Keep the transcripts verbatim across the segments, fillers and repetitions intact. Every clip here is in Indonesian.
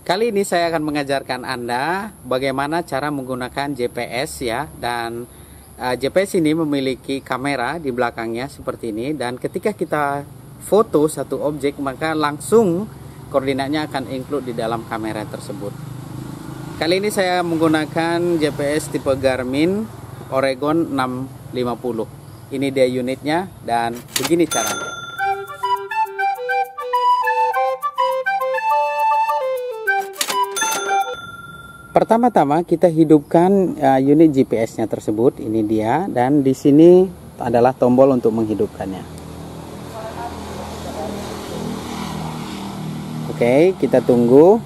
Kali ini saya akan mengajarkan Anda bagaimana cara menggunakan G P S ya. Dan uh, G P S ini memiliki kamera di belakangnya seperti ini. Dan ketika kita foto satu objek, maka langsung koordinatnya akan include di dalam kamera tersebut. Kali ini saya menggunakan G P S tipe Garmin Oregon enam lima nol. Ini dia unitnya dan begini caranya. Pertama-tama kita hidupkan uh, unit G P S-nya tersebut. Ini dia, dan di sini adalah tombol untuk menghidupkannya. Oke, kita tunggu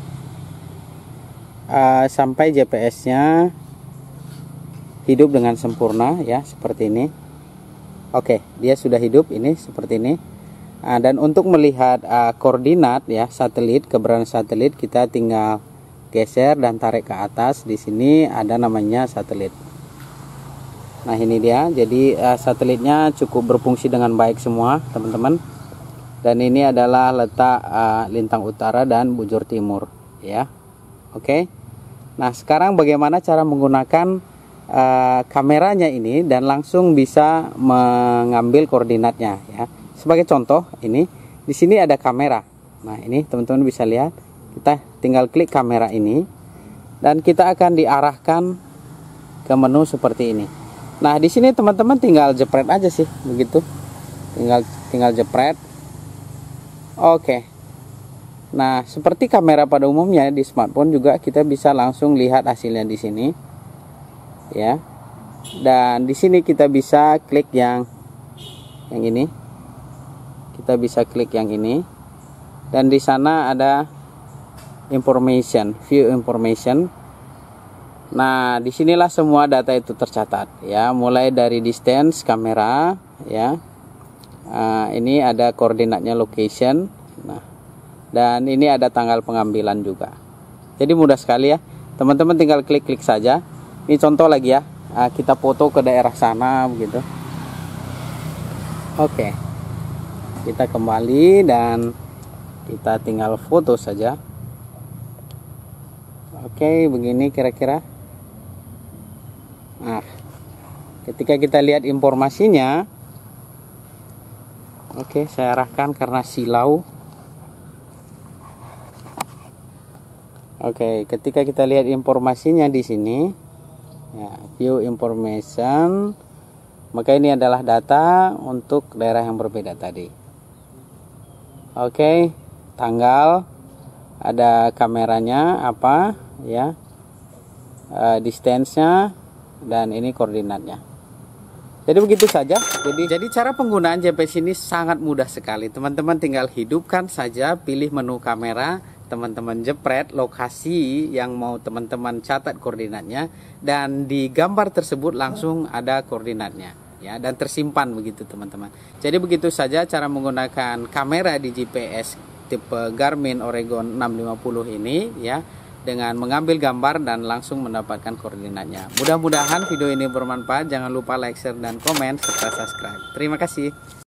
uh, sampai G P S-nya hidup dengan sempurna ya, seperti ini. Oke, dia sudah hidup ini seperti ini. Uh, dan untuk melihat uh, koordinat ya satelit, keberadaan satelit, kita tinggal geser dan tarik ke atas. Di sini ada namanya satelit. Nah, ini dia. Jadi uh, satelitnya cukup berfungsi dengan baik semua, teman-teman. Dan ini adalah letak uh, lintang utara dan bujur timur, ya. Oke. Nah, sekarang bagaimana cara menggunakan uh, kameranya ini dan langsung bisa mengambil koordinatnya, ya. Sebagai contoh, ini di sini ada kamera. Nah, ini teman-teman bisa lihat. Kita tinggal klik kamera ini dan kita akan diarahkan ke menu seperti ini. Nah, di sini teman-teman tinggal jepret aja sih, begitu. Tinggal tinggal jepret. Oke. Nah, seperti kamera pada umumnya di smartphone juga kita bisa langsung lihat hasilnya di sini. Ya. Dan di sini kita bisa klik yang yang ini. Kita bisa klik yang ini. Dan di sana ada information, view information. Nah, disinilah semua data itu tercatat ya, mulai dari distance kamera ya. Uh, ini ada koordinatnya location. Nah, dan ini ada tanggal pengambilan juga. Jadi mudah sekali ya, teman-teman tinggal klik-klik saja. Ini contoh lagi ya, uh, kita foto ke daerah sana begitu. Oke, kita kembali dan kita tinggal foto saja. Oke, begini kira-kira. Nah, ketika kita lihat informasinya, oke, saya arahkan karena silau. Oke, ketika kita lihat informasinya di sini, ya, view information, maka ini adalah data untuk daerah yang berbeda tadi. Oke, tanggal, ada kameranya apa ya, uh, distance-nya, dan ini koordinatnya. Jadi begitu saja. Jadi jadi cara penggunaan G P S ini sangat mudah sekali. Teman-teman tinggal hidupkan saja, pilih menu kamera, teman-teman jepret lokasi yang mau teman-teman catat koordinatnya, dan di gambar tersebut langsung ada koordinatnya ya, dan tersimpan begitu teman-teman. Jadi begitu saja cara menggunakan kamera di G P S tipe Garmin Oregon enam lima nol ini ya, dengan mengambil gambar dan langsung mendapatkan koordinatnya. Mudah-mudahan video ini bermanfaat. Jangan lupa like, share, dan komen serta subscribe. Terima kasih.